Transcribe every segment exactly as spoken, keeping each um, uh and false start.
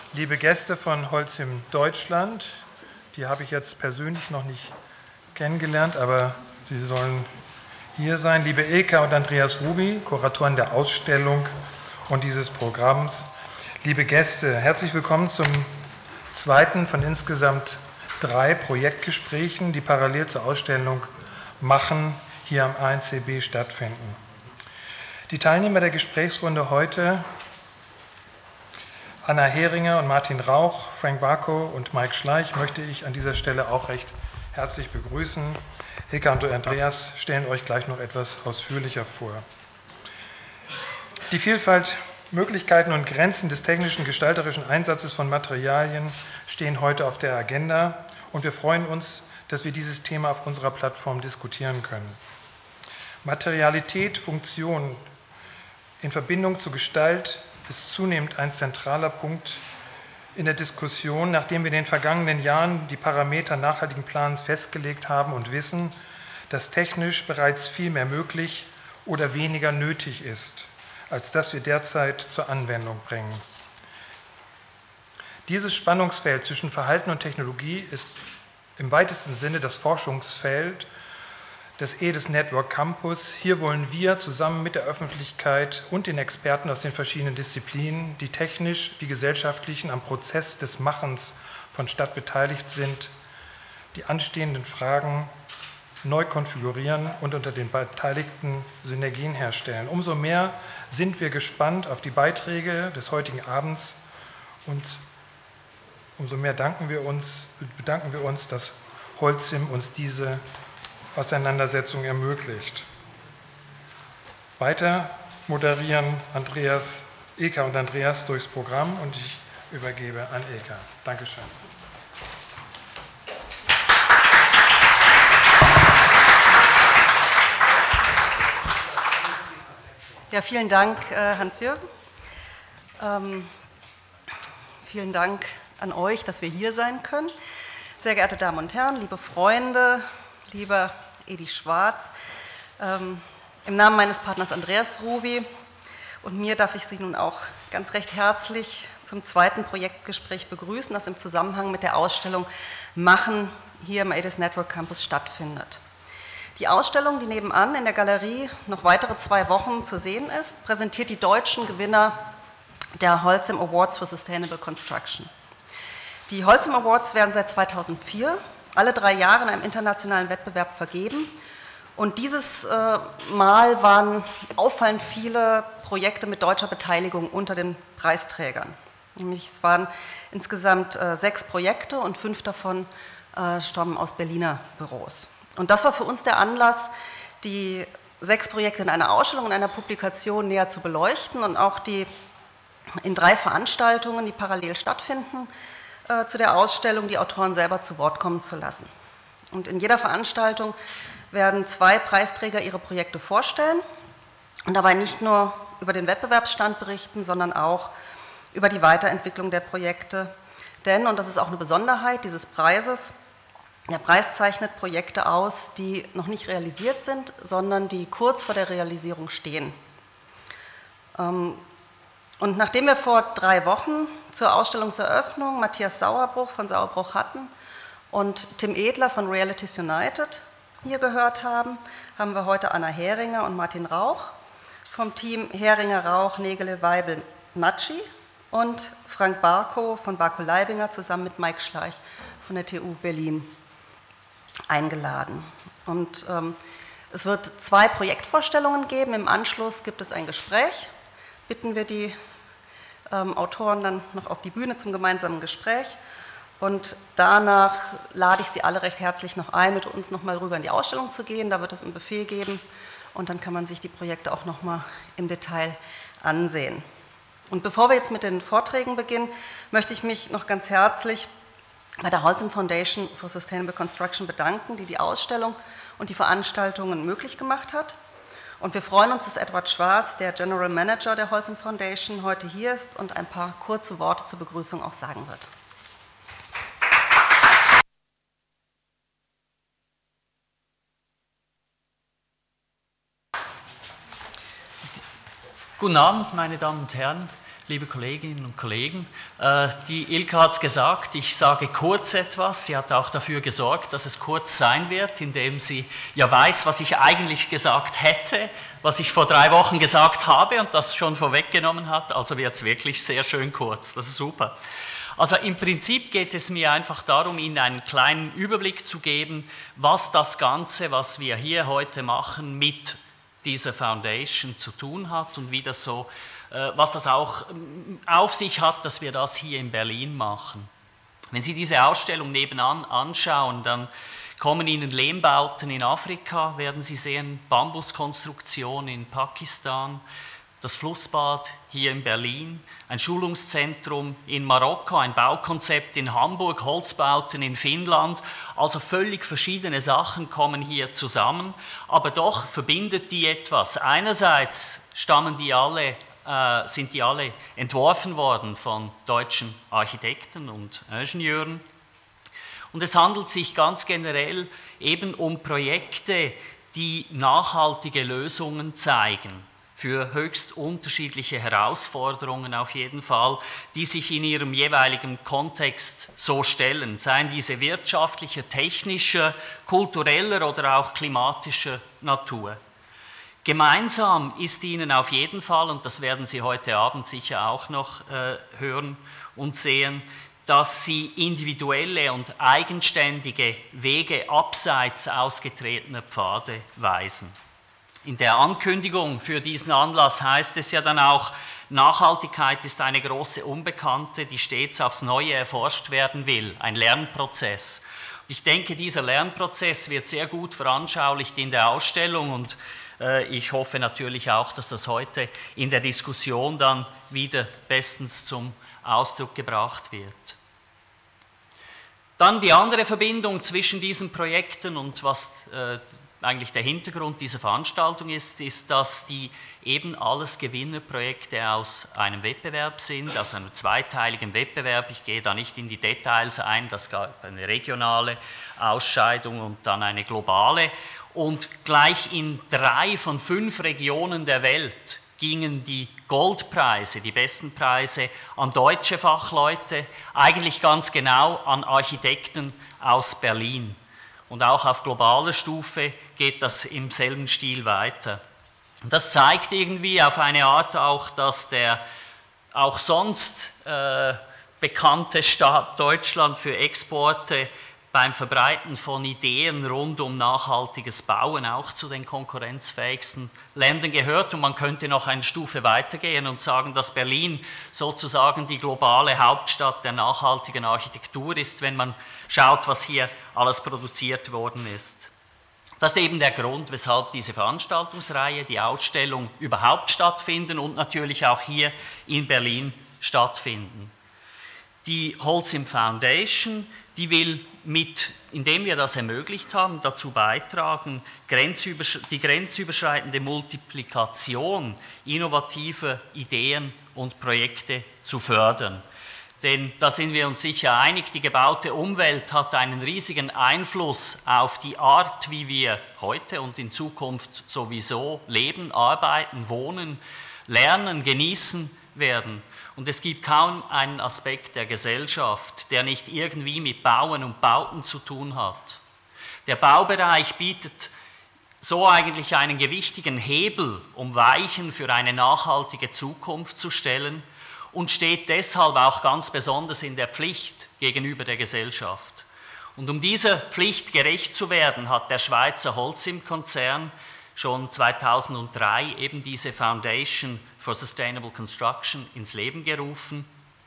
liebe Gäste von Holcim Deutschland, die habe ich jetzt persönlich noch nicht kennengelernt, aber Sie sollen hier sein. Liebe Ilka und Andreas Ruby, Kuratoren der Ausstellung und dieses Programms. Liebe Gäste, herzlich willkommen zum zweiten von insgesamt drei Projektgesprächen, die parallel zur Ausstellung Machen hier am A N C B stattfinden. Die Teilnehmer der Gesprächsrunde heute, Anna Heringer und Martin Rauch, Frank Barkow und Mike Schleich, möchte ich an dieser Stelle auch recht herzlich begrüßen. Ilka und Andreas stellen euch gleich noch etwas ausführlicher vor. Die Vielfalt, Möglichkeiten und Grenzen des technischen gestalterischen Einsatzes von Materialien stehen heute auf der Agenda und wir freuen uns, dass wir dieses Thema auf unserer Plattform diskutieren können. Materialität, Funktion in Verbindung zur Gestalt ist zunehmend ein zentraler Punkt in der Diskussion, nachdem wir in den vergangenen Jahren die Parameter nachhaltigen Plans festgelegt haben und wissen, dass technisch bereits viel mehr möglich oder weniger nötig ist, als das wir derzeit zur Anwendung bringen. Dieses Spannungsfeld zwischen Verhalten und Technologie ist im weitesten Sinne das Forschungsfeld des E D I S Network Campus. Hier wollen wir zusammen mit der Öffentlichkeit und den Experten aus den verschiedenen Disziplinen, die technisch wie gesellschaftlichen am Prozess des Machens von Stadt beteiligt sind, die anstehenden Fragen neu konfigurieren und unter den Beteiligten Synergien herstellen. Umso mehr sind wir gespannt auf die Beiträge des heutigen Abends und umso mehr danken wir uns, bedanken wir uns, dass Holcim uns diese Auseinandersetzung ermöglicht. Weiter moderieren Andreas, Ilka und Andreas durchs Programm und ich übergebe an Ilka. Dankeschön. Ja, vielen Dank, Hans-Jürgen. Ähm, vielen Dank an euch, dass wir hier sein können. Sehr geehrte Damen und Herren, liebe Freunde, lieber Edi Schwarz, ähm, im Namen meines Partners Andreas Ruby und mir darf ich Sie nun auch ganz recht herzlich zum zweiten Projektgespräch begrüßen, das im Zusammenhang mit der Ausstellung Machen hier im E D I S Network Campus stattfindet. Die Ausstellung, die nebenan in der Galerie noch weitere zwei Wochen zu sehen ist, präsentiert die deutschen Gewinner der Holcim Awards for Sustainable Construction. Die Holcim Awards werden seit zweitausendvier alle drei Jahre in einem internationalen Wettbewerb vergeben. Und dieses äh, Mal waren auffallend viele Projekte mit deutscher Beteiligung unter den Preisträgern. Nämlich es waren insgesamt äh, sechs Projekte und fünf davon äh, stammen aus Berliner Büros. Und das war für uns der Anlass, die sechs Projekte in einer Ausstellung, in einer Publikation näher zu beleuchten und auch die in drei Veranstaltungen, die parallel stattfinden, zu der Ausstellung die Autoren selber zu Wort kommen zu lassen. Und in jeder Veranstaltung werden zwei Preisträger ihre Projekte vorstellen und dabei nicht nur über den Wettbewerbsstand berichten, sondern auch über die Weiterentwicklung der Projekte. Denn, und das ist auch eine Besonderheit dieses Preises, der Preis zeichnet Projekte aus, die noch nicht realisiert sind, sondern die kurz vor der Realisierung stehen. Und nachdem wir vor drei Wochen zur Ausstellungseröffnung Matthias Sauerbruch von Sauerbruch hatten und Tim Edler von Realities United hier gehört haben, haben wir heute Anna Heringer und Martin Rauch vom Team Heringer Rauch Nägele Weibel Natschi und Frank Barkow von Barkow Leibinger zusammen mit Mike Schleich von der T U Berlin eingeladen. Und ähm, es wird zwei Projektvorstellungen geben. Im Anschluss gibt es ein Gespräch. Bitten wir die ähm, Autoren dann noch auf die Bühne zum gemeinsamen Gespräch. Und danach lade ich Sie alle recht herzlich noch ein, mit uns noch mal rüber in die Ausstellung zu gehen. Da wird es ein Buffet geben und dann kann man sich die Projekte auch noch mal im Detail ansehen. Und bevor wir jetzt mit den Vorträgen beginnen, möchte ich mich noch ganz herzlich bei der Holcim Foundation for Sustainable Construction bedanken, die die Ausstellung und die Veranstaltungen möglich gemacht hat. Und wir freuen uns, dass Edward Schwarz, der General Manager der Holcim Foundation, heute hier ist und ein paar kurze Worte zur Begrüßung auch sagen wird. Guten Abend, meine Damen und Herren. liebe Kolleginnen und Kollegen. Die Ilka hat es gesagt, ich sage kurz etwas. Sie hat auch dafür gesorgt, dass es kurz sein wird, indem sie ja weiß, was ich eigentlich gesagt hätte, was ich vor drei Wochen gesagt habe und das schon vorweggenommen hat. Also wird es wirklich sehr schön kurz, das ist super. Also im Prinzip geht es mir einfach darum, Ihnen einen kleinen Überblick zu geben, was das Ganze, was wir hier heute machen, mit dieser Foundation zu tun hat und wie das so was das auch auf sich hat, dass wir das hier in Berlin machen. Wenn Sie diese Ausstellung nebenan anschauen, dann kommen Ihnen Lehmbauten in Afrika, werden Sie sehen, Bambuskonstruktion in Pakistan, das Flussbad hier in Berlin, ein Schulungszentrum in Marokko, ein Baukonzept in Hamburg, Holzbauten in Finnland, also völlig verschiedene Sachen kommen hier zusammen, aber doch verbindet die etwas. Einerseits stammen die alle sind die alle entworfen worden von deutschen Architekten und Ingenieuren. Und es handelt sich ganz generell eben um Projekte, die nachhaltige Lösungen zeigen für höchst unterschiedliche Herausforderungen auf jeden Fall, die sich in ihrem jeweiligen Kontext so stellen, seien diese wirtschaftlicher, technischer, kultureller oder auch klimatischer Natur. Gemeinsam ist Ihnen auf jeden Fall, und das werden Sie heute Abend sicher auch noch äh, hören und sehen, dass Sie individuelle und eigenständige Wege abseits ausgetretener Pfade weisen. In der Ankündigung für diesen Anlass heißt es ja dann auch, Nachhaltigkeit ist eine große Unbekannte, die stets aufs Neue erforscht werden will, ein Lernprozess. Und ich denke, dieser Lernprozess wird sehr gut veranschaulicht in der Ausstellung und ich hoffe natürlich auch, dass das heute in der Diskussion dann wieder bestens zum Ausdruck gebracht wird. Dann die andere Verbindung zwischen diesen Projekten und was äh, eigentlich der Hintergrund dieser Veranstaltung ist, ist, dass die eben alles Gewinnerprojekte aus einem Wettbewerb sind, aus einem zweiteiligen Wettbewerb. Ich gehe da nicht in die Details ein, das gab eine regionale Ausscheidung und dann eine globale. Und gleich in drei von fünf Regionen der Welt gingen die Goldpreise, die besten Preise, an deutsche Fachleute, eigentlich ganz genau an Architekten aus Berlin. Und auch auf globaler Stufe geht das im selben Stil weiter. Das zeigt irgendwie auf eine Art auch, dass der auch sonst äh, bekannte Staat Deutschland für Exporte beim Verbreiten von Ideen rund um nachhaltiges Bauen auch zu den konkurrenzfähigsten Ländern gehört. Und man könnte noch eine Stufe weitergehen und sagen, dass Berlin sozusagen die globale Hauptstadt der nachhaltigen Architektur ist, wenn man schaut, was hier alles produziert worden ist. Das ist eben der Grund, weshalb diese Veranstaltungsreihe, die Ausstellung überhaupt stattfinden und natürlich auch hier in Berlin stattfinden. Die Holcim Foundation, die will mit, indem wir das ermöglicht haben, dazu beitragen, die grenzüberschreitende Multiplikation innovativer Ideen und Projekte zu fördern. Denn da sind wir uns sicher einig, die gebaute Umwelt hat einen riesigen Einfluss auf die Art, wie wir heute und in Zukunft sowieso leben, arbeiten, wohnen, lernen, genießen werden. Und es gibt kaum einen Aspekt der Gesellschaft, der nicht irgendwie mit Bauen und Bauten zu tun hat. Der Baubereich bietet so eigentlich einen gewichtigen Hebel, um Weichen für eine nachhaltige Zukunft zu stellen und steht deshalb auch ganz besonders in der Pflicht gegenüber der Gesellschaft. Und um dieser Pflicht gerecht zu werden, hat der Schweizer Holcim-Konzern schon zweitausenddrei eben diese Foundation for Sustainable Construction ins Leben gerufen,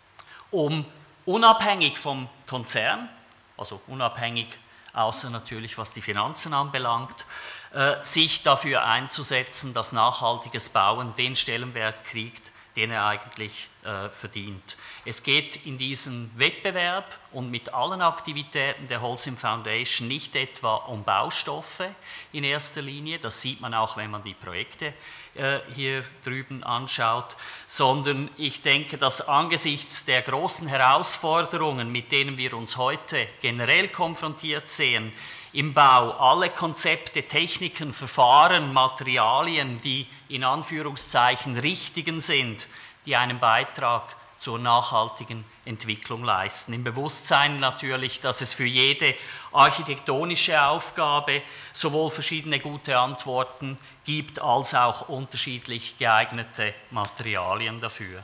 um unabhängig vom Konzern, also unabhängig außer natürlich was die Finanzen anbelangt, äh, sich dafür einzusetzen, dass nachhaltiges Bauen den Stellenwert kriegt, den er eigentlich äh, verdient. Es geht in diesem Wettbewerb und mit allen Aktivitäten der Holcim Foundation nicht etwa um Baustoffe in erster Linie, das sieht man auch, wenn man die Projekte äh, hier drüben anschaut, sondern ich denke, dass angesichts der großen Herausforderungen, mit denen wir uns heute generell konfrontiert sehen, im Bau alle Konzepte, Techniken, Verfahren, Materialien, die in Anführungszeichen richtigen sind, die einen Beitrag zur nachhaltigen Entwicklung leisten. Im Bewusstsein natürlich, dass es für jede architektonische Aufgabe sowohl verschiedene gute Antworten gibt, als auch unterschiedlich geeignete Materialien dafür.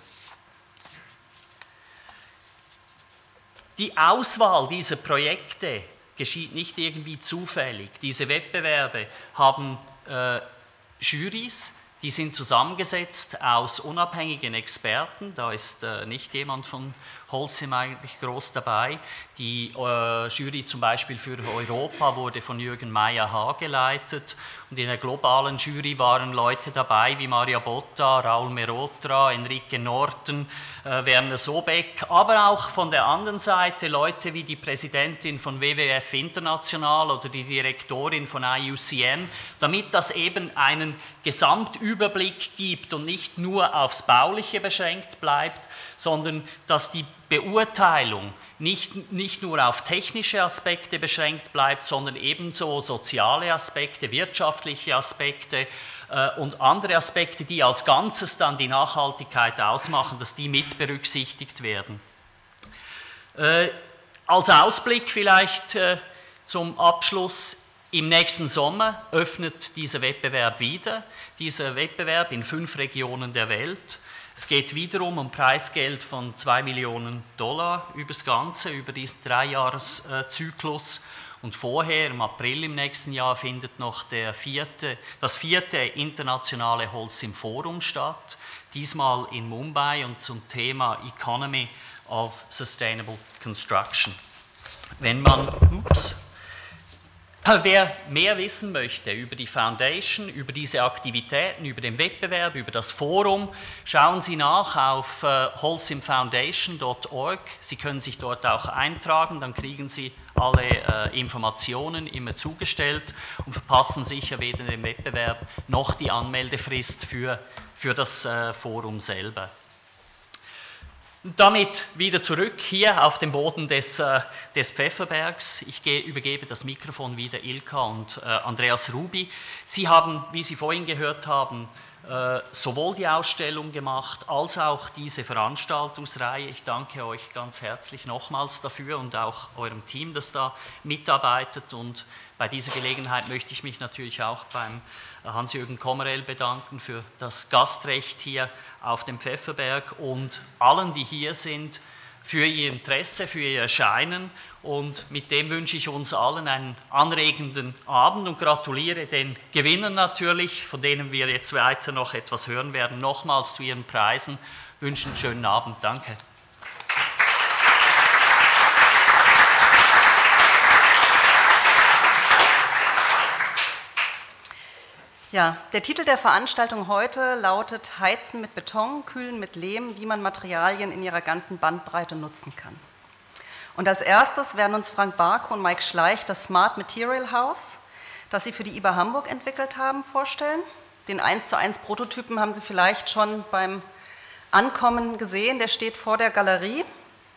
Die Auswahl dieser Projekte geschieht nicht irgendwie zufällig. Diese Wettbewerbe haben äh, Jurys, die sind zusammengesetzt aus unabhängigen Experten. Da ist äh, nicht jemand von Holcim eigentlich groß dabei. Die äh, Jury zum Beispiel für Europa wurde von Jürgen Meyer-Haar geleitet. Und in der globalen Jury waren Leute dabei wie Maria Botta, Raul Merotra, Enrique Norton, äh, Werner Sobeck, aber auch von der anderen Seite Leute wie die Präsidentin von W W F International oder die Direktorin von I U C N, damit das eben einen Gesamtüberblick gibt und nicht nur aufs Bauliche beschränkt bleibt, sondern dass die Beurteilung nicht, nicht nur auf technische Aspekte beschränkt bleibt, sondern ebenso soziale Aspekte, wirtschaftliche Aspekte äh, und andere Aspekte, die als Ganzes dann die Nachhaltigkeit ausmachen, dass die mit berücksichtigt werden. Äh, als Ausblick vielleicht äh, zum Abschluss: Im nächsten Sommer öffnet dieser Wettbewerb wieder, dieser Wettbewerb in fünf Regionen der Welt. Es geht wiederum um Preisgeld von zwei Millionen Dollar über das Ganze, über diesen Dreijahreszyklus. Und vorher, im April im nächsten Jahr, findet noch der vierte, das vierte internationale Holcim Forum statt, diesmal in Mumbai und zum Thema Economy of Sustainable Construction. Wenn man... Ups, Wer mehr wissen möchte über die Foundation, über diese Aktivitäten, über den Wettbewerb, über das Forum, schauen Sie nach auf äh, holcim foundation punkt org. Sie können sich dort auch eintragen, dann kriegen Sie alle äh, Informationen immer zugestellt und verpassen sicher weder den Wettbewerb noch die Anmeldefrist für, für das äh, Forum selber. Damit wieder zurück hier auf dem Boden des, äh, des Pfefferbergs. Ich gehe, übergebe das Mikrofon wieder Ilka und äh, Andreas Ruby. Sie haben, wie Sie vorhin gehört haben, äh, sowohl die Ausstellung gemacht, als auch diese Veranstaltungsreihe. Ich danke euch ganz herzlich nochmals dafür und auch eurem Team, das da mitarbeitet. Und bei dieser Gelegenheit möchte ich mich natürlich auch beim Hans-Jürgen Kommerell bedanken für das Gastrecht hier auf dem Pfefferberg und allen, die hier sind, für ihr Interesse, für ihr Erscheinen. Und mit dem wünsche ich uns allen einen anregenden Abend und gratuliere den Gewinnern natürlich, von denen wir jetzt weiter noch etwas hören werden, nochmals zu ihren Preisen. Wünsche einen schönen Abend. Danke. Ja, der Titel der Veranstaltung heute lautet Heizen mit Beton, Kühlen mit Lehm, wie man Materialien in ihrer ganzen Bandbreite nutzen kann. Und als erstes werden uns Frank Barkow und Mike Schleich das Smart Material House, das sie für die I B A Hamburg entwickelt haben, vorstellen. Den eins zu eins Prototypen haben Sie vielleicht schon beim Ankommen gesehen, der steht vor der Galerie.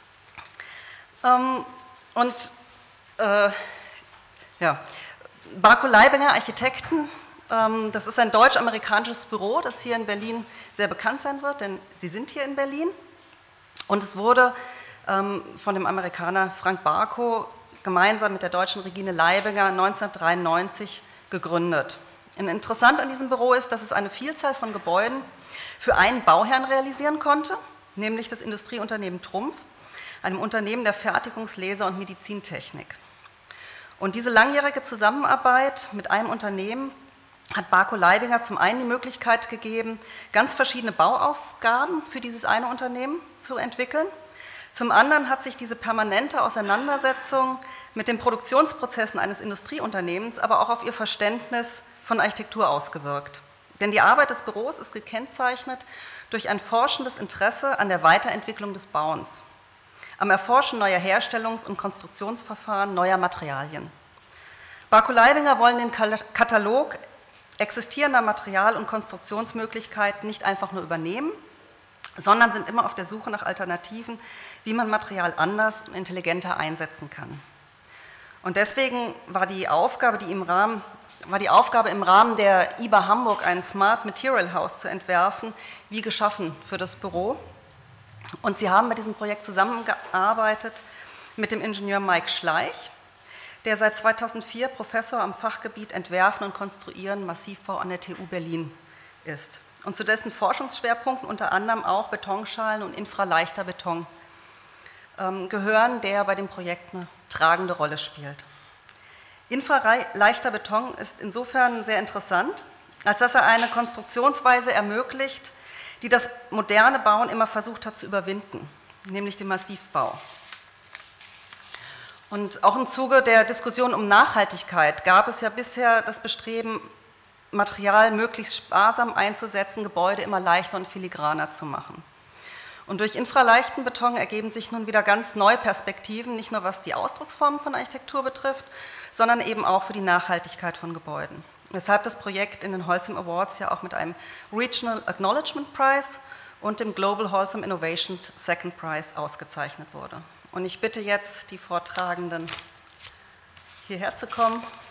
Ähm, und äh, ja, Barkow Leibinger Architekten, ähm, das ist ein deutsch-amerikanisches Büro, das hier in Berlin sehr bekannt sein wird, denn sie sind hier in Berlin. Und es wurde ähm, von dem Amerikaner Frank Barkow gemeinsam mit der deutschen Regine Leibinger neunzehnhundertdreiundneunzig gegründet. Und interessant an diesem Büro ist, dass es eine Vielzahl von Gebäuden für einen Bauherrn realisieren konnte, nämlich das Industrieunternehmen Trumpf, einem Unternehmen der Fertigungs-, Laser- und Medizintechnik. Und diese langjährige Zusammenarbeit mit einem Unternehmen hat Barkow Leibinger zum einen die Möglichkeit gegeben, ganz verschiedene Bauaufgaben für dieses eine Unternehmen zu entwickeln. Zum anderen hat sich diese permanente Auseinandersetzung mit den Produktionsprozessen eines Industrieunternehmens aber auch auf ihr Verständnis von Architektur ausgewirkt. Denn die Arbeit des Büros ist gekennzeichnet durch ein forschendes Interesse an der Weiterentwicklung des Bauens, am Erforschen neuer Herstellungs- und Konstruktionsverfahren, neuer Materialien. Barkow Leibinger wollen den Katalog existierender Material- und Konstruktionsmöglichkeiten nicht einfach nur übernehmen, sondern sind immer auf der Suche nach Alternativen, wie man Material anders und intelligenter einsetzen kann. Und deswegen war die Aufgabe, die im Rahmen war die Aufgabe im Rahmen der I B A Hamburg ein Smart Material House zu entwerfen, wie geschaffen für das Büro. Und sie haben bei diesem Projekt zusammengearbeitet mit dem Ingenieur Mike Schleich, der seit zweitausendvier Professor am Fachgebiet Entwerfen und Konstruieren Massivbau an der T U Berlin ist. Und zu dessen Forschungsschwerpunkten unter anderem auch Betonschalen und infraleichter Beton ähm, gehören, der bei dem Projekt eine tragende Rolle spielt. Infraleichter Beton ist insofern sehr interessant, als dass er eine Konstruktionsweise ermöglicht, die das moderne Bauen immer versucht hat zu überwinden, nämlich den Massivbau. Und auch im Zuge der Diskussion um Nachhaltigkeit gab es ja bisher das Bestreben, Material möglichst sparsam einzusetzen, Gebäude immer leichter und filigraner zu machen. Und durch infraleichten Beton ergeben sich nun wieder ganz neue Perspektiven, nicht nur was die Ausdrucksformen von Architektur betrifft, sondern eben auch für die Nachhaltigkeit von Gebäuden. Weshalb das Projekt in den Holcim Awards ja auch mit einem Regional Acknowledgement Prize und dem Global Holcim Innovation Second Prize ausgezeichnet wurde. Und ich bitte jetzt die Vortragenden, hierher zu kommen